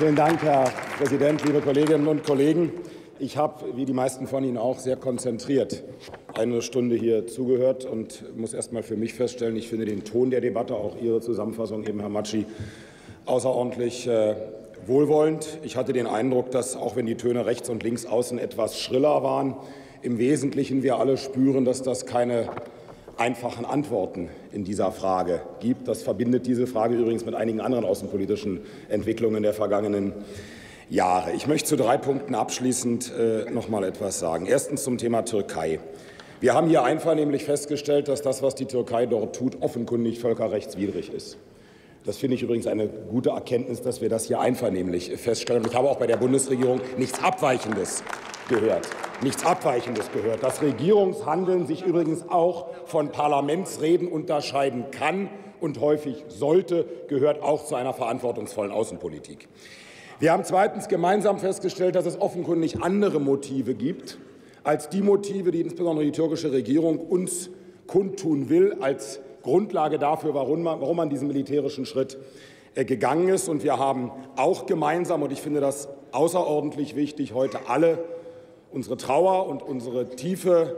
Vielen Dank, Herr Präsident, liebe Kolleginnen und Kollegen. Ich habe, wie die meisten von Ihnen auch, sehr konzentriert eine Stunde hier zugehört und muss erst mal für mich feststellen, ich finde den Ton der Debatte, auch Ihre Zusammenfassung eben, Herr Matschi, außerordentlich wohlwollend. Ich hatte den Eindruck, dass, auch wenn die Töne rechts und links außen etwas schriller waren, im Wesentlichen wir alle spüren, dass das keine einfachen Antworten in dieser Frage gibt. Das verbindet diese Frage übrigens mit einigen anderen außenpolitischen Entwicklungen der vergangenen Jahre. Ich möchte zu 3 Punkten abschließend noch mal etwas sagen. Erstens zum Thema Türkei. Wir haben hier einvernehmlich festgestellt, dass das, was die Türkei dort tut, offenkundig völkerrechtswidrig ist. Das finde ich übrigens eine gute Erkenntnis, dass wir das hier einvernehmlich feststellen. Ich habe auch bei der Bundesregierung nichts Abweichendes gehört. Nichts Abweichendes gehört. Dass Regierungshandeln sich übrigens auch von Parlamentsreden unterscheiden kann und häufig sollte, gehört auch zu einer verantwortungsvollen Außenpolitik. Wir haben zweitens gemeinsam festgestellt, dass es offenkundig andere Motive gibt als die Motive, die insbesondere die türkische Regierung uns kundtun will, als Grundlage dafür, warum man diesen militärischen Schritt gegangen ist. Und wir haben auch gemeinsam, und ich finde das außerordentlich wichtig, heute alle unsere Trauer und unsere tiefe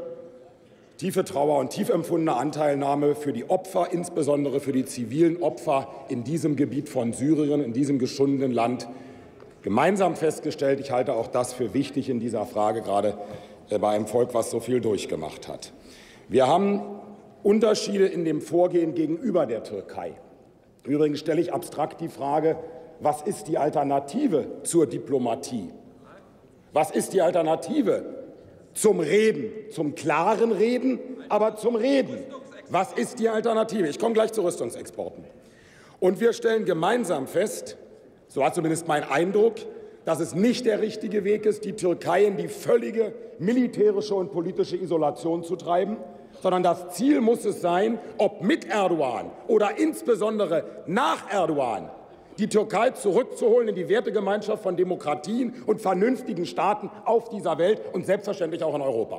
Trauer und tief empfundene Anteilnahme für die Opfer, insbesondere für die zivilen Opfer in diesem Gebiet von Syrien, in diesem geschundenen Land, gemeinsam festgestellt. Ich halte auch das für wichtig in dieser Frage, gerade bei einem Volk, was so viel durchgemacht hat. Wir haben Unterschiede in dem Vorgehen gegenüber der Türkei. Übrigens stelle ich abstrakt die Frage, was ist die Alternative zur Diplomatie? Was ist die Alternative zum Reden, zum klaren Reden, aber zum Reden? Was ist die Alternative? Ich komme gleich zu Rüstungsexporten. Und wir stellen gemeinsam fest, so war zumindest mein Eindruck, dass es nicht der richtige Weg ist, die Türkei in die völlige militärische und politische Isolation zu treiben, sondern das Ziel muss es sein, ob mit Erdogan oder insbesondere nach Erdogan, die Türkei zurückzuholen in die Wertegemeinschaft von Demokratien und vernünftigen Staaten auf dieser Welt und selbstverständlich auch in Europa.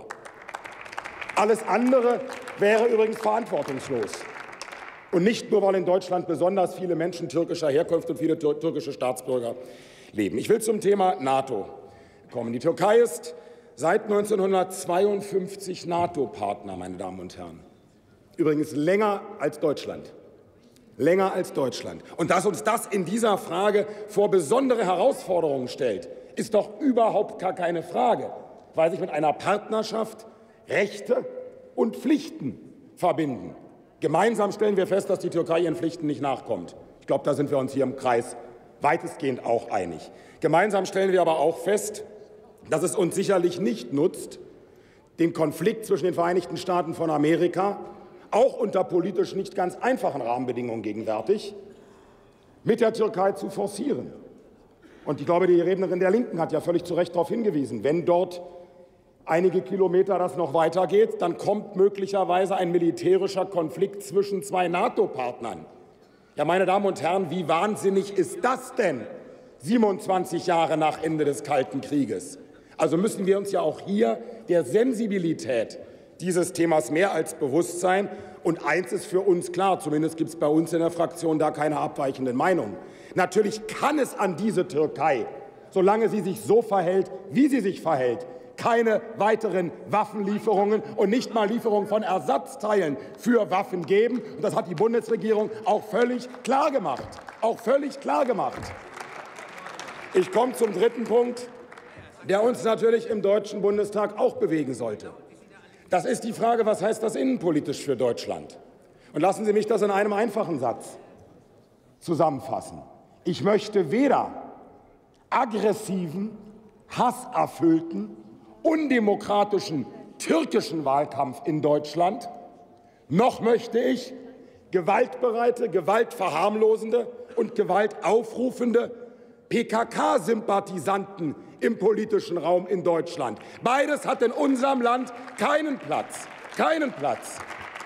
Alles andere wäre übrigens verantwortungslos. Und nicht nur, weil in Deutschland besonders viele Menschen türkischer Herkunft und viele türkische Staatsbürger leben. Ich will zum Thema NATO kommen. Die Türkei ist seit 1952 NATO-Partner, meine Damen und Herren. Übrigens länger als Deutschland. Länger als Deutschland. Und dass uns das in dieser Frage vor besondere Herausforderungen stellt, ist doch überhaupt gar keine Frage, weil sich mit einer Partnerschaft Rechte und Pflichten verbinden. Gemeinsam stellen wir fest, dass die Türkei ihren Pflichten nicht nachkommt. Ich glaube, da sind wir uns hier im Kreis weitestgehend auch einig. Gemeinsam stellen wir aber auch fest, dass es uns sicherlich nicht nutzt, den Konflikt zwischen den Vereinigten Staaten von Amerika, auch unter politisch nicht ganz einfachen Rahmenbedingungen gegenwärtig, mit der Türkei zu forcieren. Und ich glaube, die Rednerin der Linken hat ja völlig zu Recht darauf hingewiesen, wenn dort einige Kilometer das noch weitergeht, dann kommt möglicherweise ein militärischer Konflikt zwischen 2 NATO-Partnern. Ja, meine Damen und Herren, wie wahnsinnig ist das denn 27 Jahre nach Ende des Kalten Krieges? Also müssen wir uns ja auch hier der Sensibilität dieses Themas mehr als bewusst sein. Und eins ist für uns klar, zumindest gibt es bei uns in der Fraktion da keine abweichenden Meinungen. Natürlich kann es an diese Türkei, solange sie sich so verhält, wie sie sich verhält, keine weiteren Waffenlieferungen und nicht mal Lieferungen von Ersatzteilen für Waffen geben. Und das hat die Bundesregierung auch völlig klar gemacht. Auch völlig klar gemacht. Ich komme zum dritten Punkt, der uns natürlich im Deutschen Bundestag auch bewegen sollte. Das ist die Frage, was heißt das innenpolitisch für Deutschland? Und lassen Sie mich das in einem einfachen Satz zusammenfassen. Ich möchte weder aggressiven, hasserfüllten, undemokratischen türkischen Wahlkampf in Deutschland, noch möchte ich gewaltbereite, gewaltverharmlosende und gewaltaufrufende PKK-Sympathisanten im politischen Raum in Deutschland. Beides hat in unserem Land keinen Platz. Keinen Platz.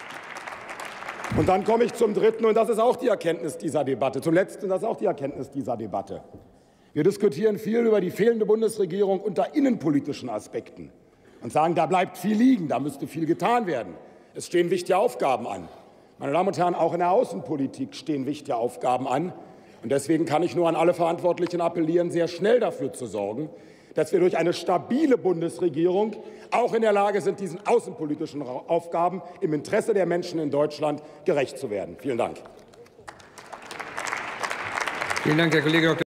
Und dann komme ich zum dritten, und das ist auch die Erkenntnis dieser Debatte, zum letzten, und das ist auch die Erkenntnis dieser Debatte. Wir diskutieren viel über die fehlende Bundesregierung unter innenpolitischen Aspekten und sagen, da bleibt viel liegen, da müsste viel getan werden. Es stehen wichtige Aufgaben an. Meine Damen und Herren, auch in der Außenpolitik stehen wichtige Aufgaben an. Und deswegen kann ich nur an alle Verantwortlichen appellieren, sehr schnell dafür zu sorgen, dass wir durch eine stabile Bundesregierung auch in der Lage sind, diesen außenpolitischen Aufgaben im Interesse der Menschen in Deutschland gerecht zu werden. Vielen Dank. Vielen Dank, Herr Kollege Dr.